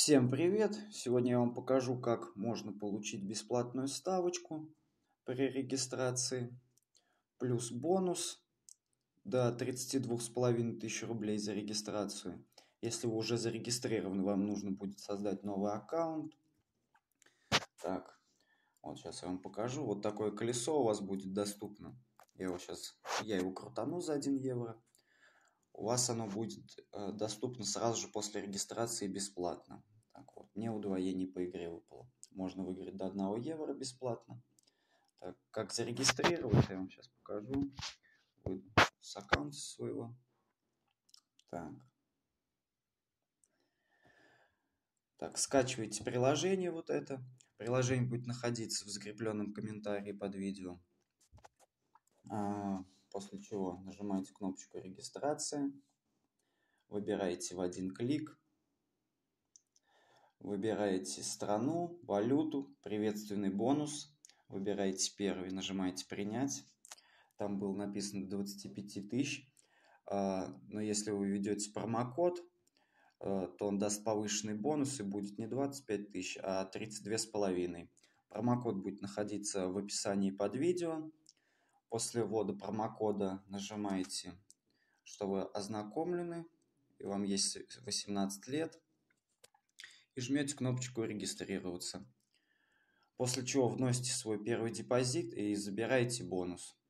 Всем привет! Сегодня я вам покажу, как можно получить бесплатную ставочку при регистрации, плюс бонус до 32,5 тысяч рублей за регистрацию. Если вы уже зарегистрированы, вам нужно будет создать новый аккаунт. Так, вот сейчас я вам покажу. Вот такое колесо у вас будет доступно. Я его крутану за 1 евро. У вас оно будет доступно сразу же после регистрации бесплатно. Так вот, мне удвоение по игре выпало. Можно выиграть до 1 евро бесплатно. Так, как зарегистрироваться, я вам сейчас покажу. Выйду с аккаунта своего. Так, скачивайте приложение вот это. Приложение будет находиться в закрепленном комментарии под видео. После чего нажимаете кнопочку регистрация. Выбираете в один клик. Выбираете страну, валюту, приветственный бонус. Выбираете первый, нажимаете принять. Там было написано 25 тысяч. Но если вы введете промокод, то он даст повышенный бонус и будет не 25 тысяч, а 32,5. Промокод будет находиться в описании под видео. После ввода промокода нажимаете, что вы ознакомлены, и вам есть 18 лет. И жмете кнопочку «Регистрироваться». После чего вносите свой первый депозит и забираете бонус.